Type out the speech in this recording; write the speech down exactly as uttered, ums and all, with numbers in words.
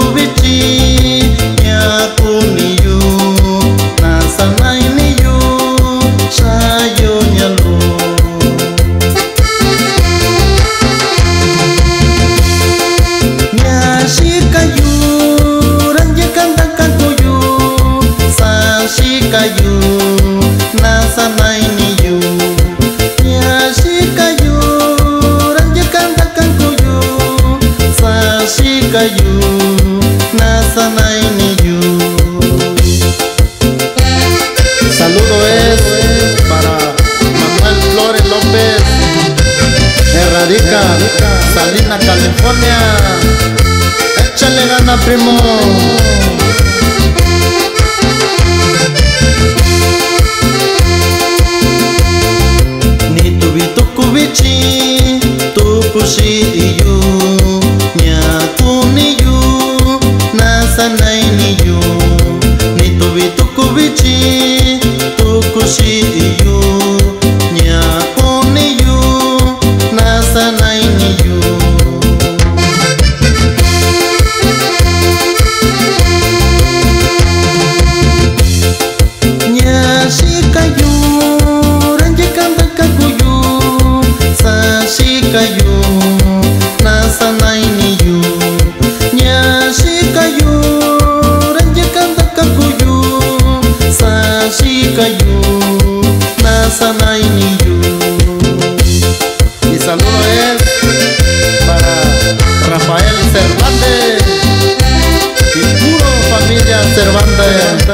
tukubichi nyakuniyu nasanainiyu shayo nyalu nyashikayu ranjekandakakuyu sashikayu nasanainiyu nyashikayu ranjekandakakuyu sashikayu nasanainiyu. Saludo es para Manuel Flores López, que radica Salina, California. Échale gana, primo. Ni tubitu kubichi tupushi iyu nyakuniyu nasanainiyu. Ni tubitu kubichi tukushi iyu nyakuniyu nasanainiyu. Nyashikayu ranjekandakakuyu sashikayu nasanainiyu. Nyashikayu ranjekandakakuyu sashikayu nasanainiyu. Y saludo es para Rafael Cervantes y puro familia Cervantes.